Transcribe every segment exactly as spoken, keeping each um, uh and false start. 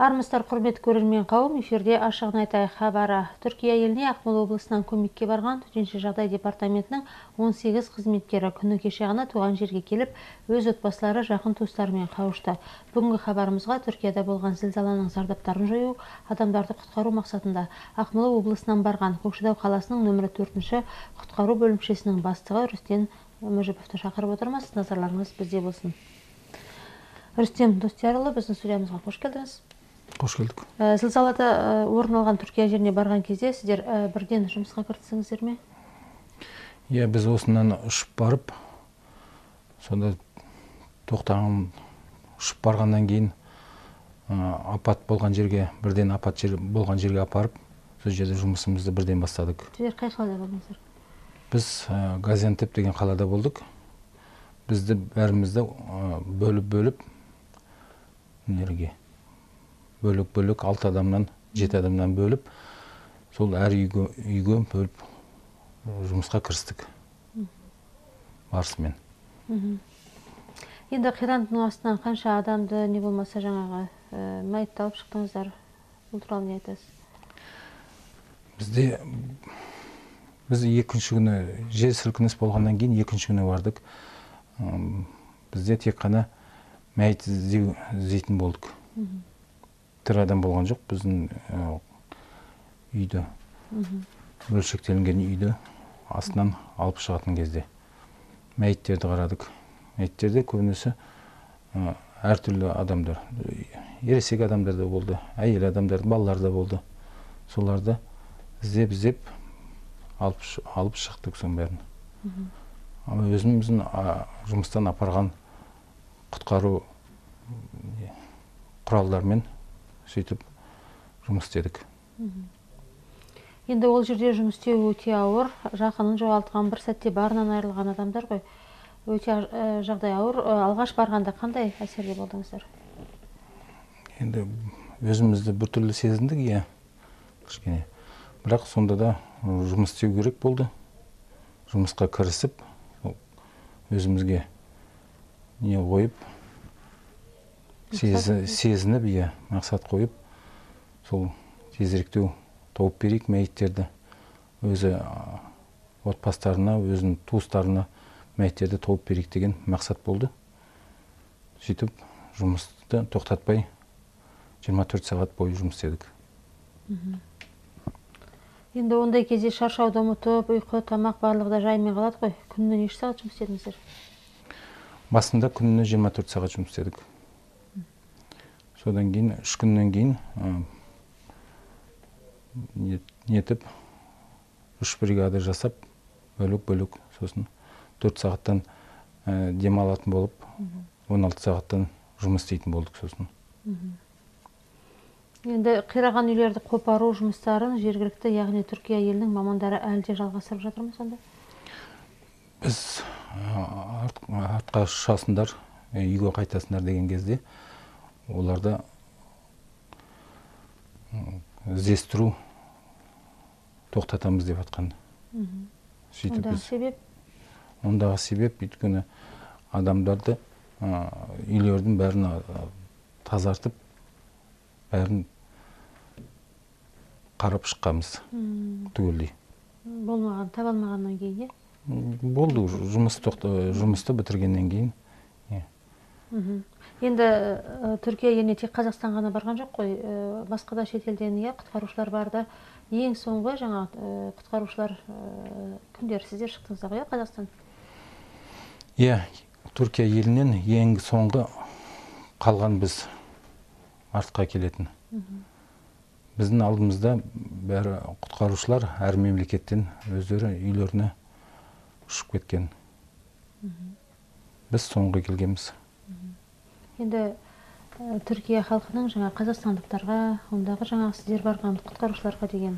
Армысыздар, құрметті көрермен қауым, эфирде ашығын айтайық хабары. Түркия еліне Ақмола облысынан көмекке барған төтенше жағдай департаментінің он сегіз қызметкері күні кеше ғана туған жерге келіп, өз отбасылары, жақын туыстарымен қауышты. Бүгінгі хабарымызға Түркияда болған зілзаланың зардаптарын жою, адамдарды құтқару мақсатында Ақмола облысынан барған Көкшетау қаласының нөмірі төртінші құтқару бөлімшесінің бастығы Рүстем Мүжіповті шақырып отырмыз. Назарларыңыз бізде болсын. Рүстем Достиярұлы, біздің студиямызға қош келдіңіз. Қош келдік. Зілзалада орын алған Түркия жеріне барған кезде сіздер бірден жұмысқа кірдіңіздер ме? Иә, біз осынан ұшып барып, сонда тоқтаған ұшып барғаннан кейін апат болған жерге, бірден апат жер болған жерге апарып, сол жерде жұмысымызды бірден бастадық. Сіздер қай қалада болдыңыздар? Біз Газиантеп деген қалада болдық. Бізді бәрімізді бөліп-бөліп нерге бөлік-бөлік алты адамнан, жеті адамнан бөліп, сол әр үйге, үйге бөліп жұмысқа кірістік барысымен. Енді қирандының астынан қанша адамды, не болмаса жаңағы мәйітті алып шықтыңыздар? Бұл туралы не айтасыз? Бізде біз екінші күні жер сілкініс болғаннан кейін екінші күні бардық. Бізде тек қана мәйіт іздейтін болдық. Тірі адам болған жоқ, біздің үйді, бөлшектелінген үйді астынан алып шығатын кезде. Мәйіттерді қарадық. Мәйіттерде көбінесе әртүрлі адамдар, ересек адамдар да болды, әйел адамдар, балалар да болды. Соларды іздеп-іздеп алып шықтық соң бәрін. Өзіміздің жұмыстан апарған құтқару құралдармен сөйтіп жұмыс істедік. Енді ол жерде жұмыс істеу өте ауыр, жақынын жоғалтқан, бір сәтте барынан айырылған адамдар ғой. Өте жағдай ауыр. Алғаш барғанда қандай әсерде болдыңыздар? Енді өзімізді біртүрлі сезіндік, иә, кішкене. Бірақ сонда да жұмыс істеу керек болды. Жұмысқа кірісіп, өзімізге не қойып, сезініп, иә, мақсат қойып, сол тезіректеу тауып берейік мәйіттерді. Өзі отбасыларына, өзінің туыстарына мәйіттерді тауып берейік деген мақсат болды. Сөйтіп, жұмысты тоқтатпай жиырма төрт сағат бойы жұмыс істедік. Енді ондай кезде шаршауды ұмытып, ұйқы, тамақ барлығы да жаймен қалады ғой. Күніне неше сағат жұмыс істедіңіздер? Басында күніне жиырма төрт сағат жұмыс істедік. Содан кейін, үш күннен кейін нетіп, үш бригада жасап, бөлік-бөлік, сосын төрт сағаттан демалатын болып, он алты сағаттан жұмыс істейтін болдық сосын. Енді қираған үйлерді қопару жұмыстарын жергілікті, яғни Түркия елінің мамандары әлде жалғастырып жатыр ма сонда? Біз артқа ұшасыңдар, үйге қайтасыңдар деген кезде оларды іздестіру тоқтатамыз деп атқан. Ондағы себеп? Ондағы себеп, өйткені адамдарды, үйлердің бәрін тазартып, бәрін қарап шыққамыз түгелдей. Болмаған, табалмағаннан кейін, е? Болды, жұмысты бітіргеннен кейін. Енді Түркия еліне тек Қазақстан ғана барған жоқ қой, басқа да шетелден құтқарушылар барды. Ең соңғы жаңа құтқарушылар күндер сіздер шықтыңыздар ғой, Қазақстан? Иә, Түркия елінен ең соңғы қалған біз артқа келетін. Біздің алдымызда бәрі құтқарушылар әр мемлекеттен өздері үйлеріне ұшып кеткен. Біз соңғы келгенбіз. Енді Түркия халқының жаңа қазақстандықтарға, ондағы жаңа сіздер барған құтқарушыларға деген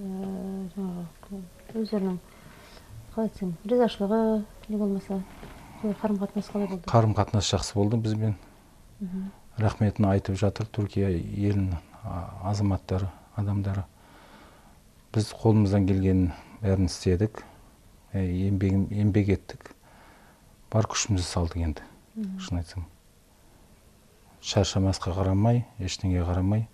өздерінің ризашылығы не болмаса, қарым-қатынас қалай болды? Қарым-қатынас жақсы болды бізбен. Рахметін айтып жатыр Түркия елінің азаматтары, адамдары. Біз қолымыздан келген бәрін істедік, еңбек еттік. Бар күшімізді салдық енді, шын айтсам. шаршамасқа қарамай, ештеңеге қарамай.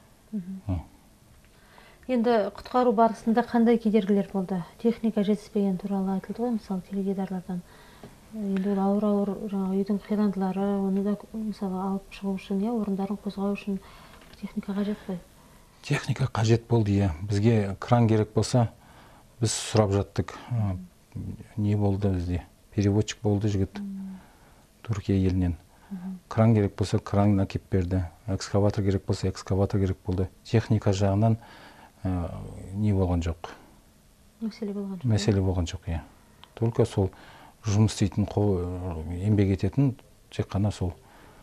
Енді құтқару барысында қандай кедергілер болды? Техника жетіспеген туралы айтылды ғой, мысалы теледидарлардан. Енді ол ауыр-ауыр жаңағы үйдің қирандылары, оны да мысалы алып шығу үшін, иә, орындарын қозғау үшін техника қажет қой. Техника қажет болды, иә. Бізге кран керек болса, біз сұрап жаттық. Не болды бізде? Переводчик болды жігіт. Түркия елінен. Кран керек болса, кран әкеп берді. Экскаватор керек болса, экскаватор керек болды. Техника жағынан не болған жоқ. Мәселе болған жоқ. Мәселе болған жоқ, иә. Только сол жұмыс істейтін, еңбек ететін, тек қана сол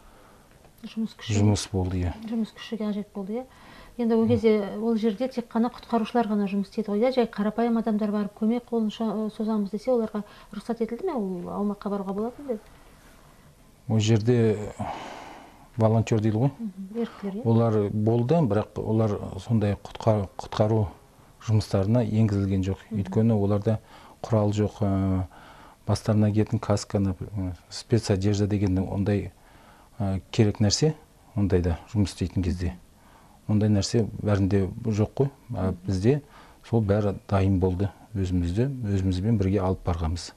жұмыс болды, иә. Жұмыс күші қажет болды, иә. Енді ол кезде ол жерде тек қана құтқарушылар ғана жұмыс істейді ғой, жай қарапайым адамдар барып көмек қолын созамыз десе, оларға рұқсат етілді ме? Ол аумаққа баруға болады ма? Ол жерде волонтер дейді ғой. Олар болды, бірақ олар сондай құтқару жұмыстарына енгізілген жоқ. Өйткені оларда құрал жоқ, бастарына киетін каска, спецодежда деген ондай керек нәрсе, ондайда жұмыс істейтін кезде. Ондай нәрсе бәрінде жоқ қой. Бізде сол бәрі дайын болды. Өзімізді, өзімізбен бірге алып барғанбыз.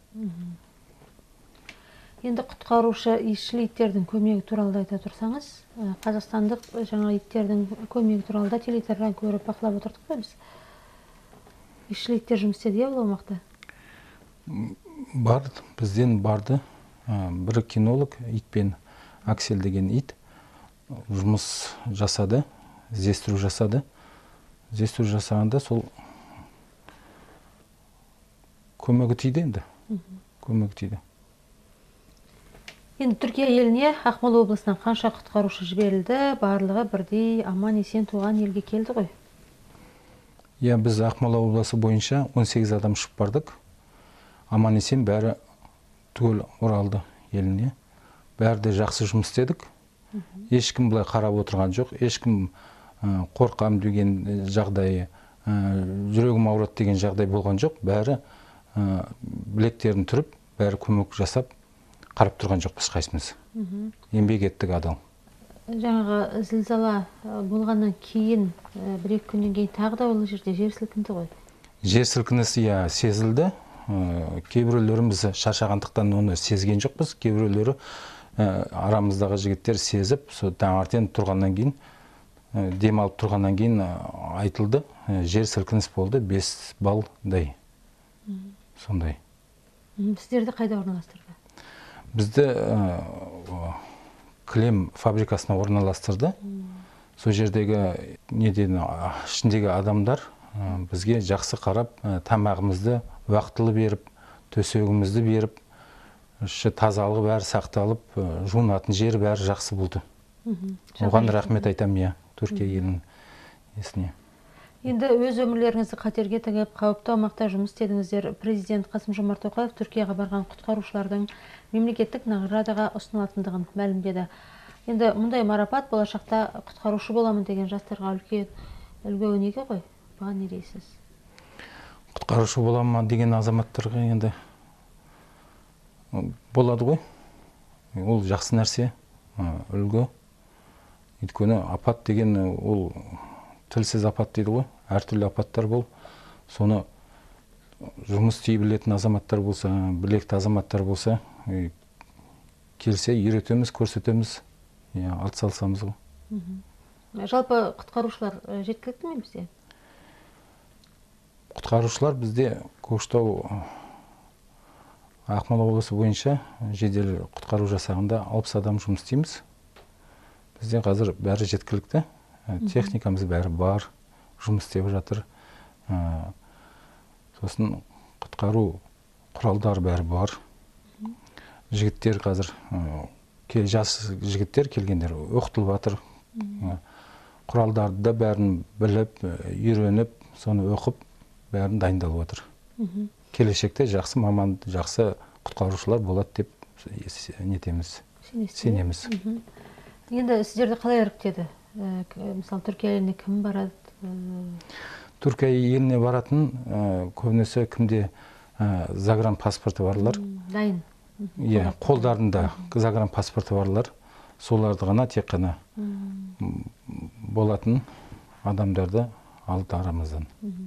Енді құтқарушы исшіл иттердің көмегі туралы айта тұрсаңыз, қазақстандық жаңа иттердің көмегі туралы да теледидардан көріп бақылап отырдық қой біз. Исшіл иттер жұмыс істеді ол аумақта? Бар, бізден барды. Бір кинолог итпен, Аксель деген ит, жұмыс жасады, іздестіру жасады. Іздестіру жасағанда сол көмегі тиді енді. Көмегі тиді. Енді Түркия еліне Ақмола облысынан қанша құтқарушы жіберілді, барлығы бірдей аман есен туған елге келді ғой? Иә, біз Ақмола облысы бойынша он сегіз адам шығып бардық. Аман есен бәрі түгел оралды еліне. Бәрі де жақсы жұмыс істедік. Ешкім былай қарап отырған жоқ. Ешкім қорқам деген жағдай, жүрегім ауырады деген жағдай болған жоқ. Бәрі білектерін түріп, бәрі көмек жасап, қарап тұрған жоқ біз қайсымыз. Еңбек еттік адал. Жаңағы зілзала болғаннан кейін, бір-екі күннен кейін тағы да ол жерде жер сілкінді ғой? Жер сілкінісі сезілді. Кейбіреулеріміз шаршағандықтан оны сезген жоқпыз. Кейбіреулері арамыздағы жігіттер сезіп, таңертең тұрғаннан кейін, дем алып тұрғаннан кейін айтылды. Жер сілкініс болды, бес балдай. Сондай. Сіздерді қайда орналастырды? Бізді кілем фабрикасына орналастырды. Сол жердегі ішіндегі адамдар бізге жақсы қарап, тамағымызды уақытылы беріп, төсегімізді беріп, тазалығы бәрі сақталып, жуынатын жері бәрі жақсы болды. Оған рахмет айтам, иә, Түркия елінің есіне. Енді өз өмірлеріңізді қатерге тігіп, қауіпті аумақта жұмыс істедіңіздер. Президент Қасым-Жомарт Тоқаев Түркияға барған құтқарушылардың мемлекеттік наградаға ұсынылатындығын мәлімдеді. Енді мұндай марапат болашақта құтқарушы боламын деген жастарға үлкен үлгі өнеге ғой. Бұған не дейсіз? Құтқарушы боламын деген азаматтарға енді болады ғой. Ол жақсы нәрсе, үлгі. Өйткені апат деген ол тілсіз апат дейді ғой. Әртүрлі апаттар бол. Соны жұмыс істей білетін азаматтар болса, білекті азаматтар болса, келсе үйретеміз, көрсетеміз, атсалысамыз ғой. Жалпы құтқарушылар жеткілікті ме бізде? Құтқарушылар бізде Көкшетау Ақмола облысы бойынша жедел құтқару жасағында алпыс адам жұмыс істейміз. Бізде қазір бәрі жеткілікті. Техникамыз бәрі бар, жұмыс істеп жатыр. Сосын құтқару құралдары бәрі бар. Жігіттер қазір, жас жігіттер келгендер оқытылып жатыр. Құралдарды да бәрін біліп, үйреніп, соны оқып, бәрін дайындалып жатыр. Келешекте жақсы маман, жақсы құтқарушылар болады деп нетеміз, сенеміз. Енді сіздерді қалай іріктеді? Мысалы, Түркия еліне кім барады? Түркия еліне баратын көбінесе кімде загран паспорты барлар. Дайын. Қолдарында загран паспорты барлар. соларды ғана тек қана болатын адамдарды алды арамыздан.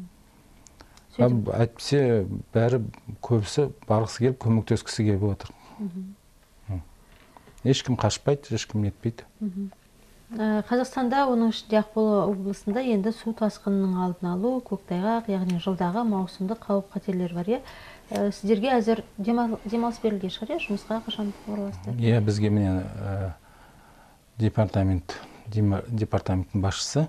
Әйтпесе бәрі көбісі барғысы келіп көмектескісі келіп отыр. Ешкім қашпайды, ешкім нетпейді. Қазақстанда, оның ішінде Ақмола облысында енді су тасқынының алдын алу, көктайғақ, яғни жылдағы маусымдық қауіп қатерлер бар. Сіздерге әзір демалыс берілген шығар, жұмысқа қашан ораласыздар? Иә, бізге міне департамент департаменттің басшысы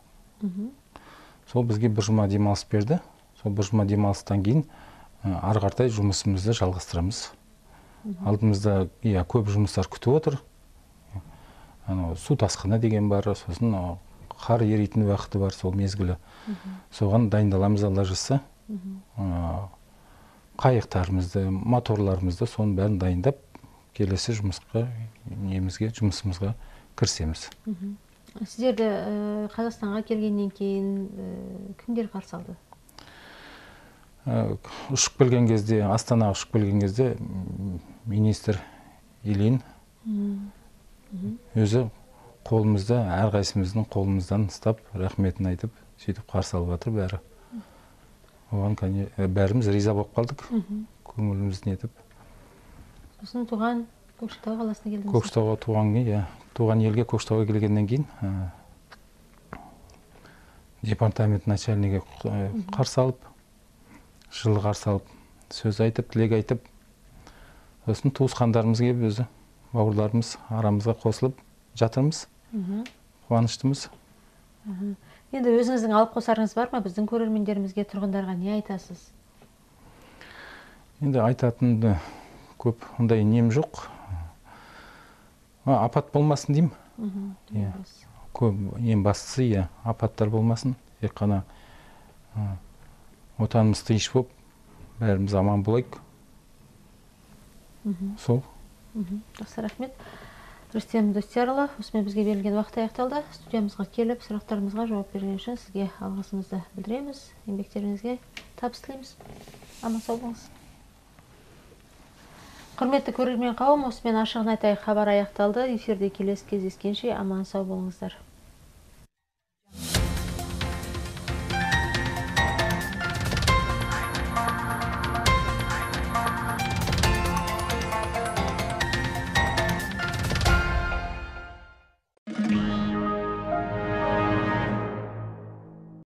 сол бізге бір жұма демалыс берді. Сол бір жұма демалыстан кейін ары қаратай жұмысымызды жалғастырамыз. Алдымызда иә көп жұмыстар күтіп отыр. Су тасқыны деген бар, сосын қар еритін уақыты бар, сол мезгілі. Соған дайындаламыз, Алла жазса. Қайықтарымызды, моторларымызды соның бәрін дайындап, келесі жұмысқа, немізге, жұмысымызға кірісеміз. Сіздерді Қазақстанға келгеннен кейін кімдер қарсы алды? Ұшып келген кезде, Астанаға ұшып келген кезде министр Ильин өзі қолымызда, әрқайсымыздың қолымыздан ұстап, рахметін айтып, сөйтіп қарсы алып жатыр бәрі. Оған бәріміз риза болып қалдық, көңілімізді нетіп. Сосын туған Көкшетау қаласына келдіңіз? Көкшетауға туған, иә, туған елге Көкшетауға келгеннен кейін департамент начальнигі қарсы алып, жылы қарсы алып, сөз айтып, тілек айтып, сосын туысқандарымыз келіп өзі, бауырларымыз арамызға қосылып жатырмыз, қуаныштымыз. Енді өзіңіздің алып қосарыңыз бар ма? Біздің көрермендерімізге, тұрғындарға не айтасыз? Енді айтатынды көп, ондай нем жоқ. Апат болмасын деймін. Ең бастысы, апаттар болмасын. Тек қана отанымыз тыныш болып, бәріміз аман болайық. Сол. Жақсы, рахмет. Рүстем Достиярұлы, осымен бізге берілген уақыт аяқталды. Студиямызға келіп, сұрақтарымызға жауап берген үшін сізге алғысымызды білдіреміз. Еңбектеріңізге табыс тілейміз. Аман сау болыңыз. Құрметті көрермен қауым, осымен ашығын айтайық хабар аяқталды. Эфирде келесі кездескенше аман сау болыңыздар.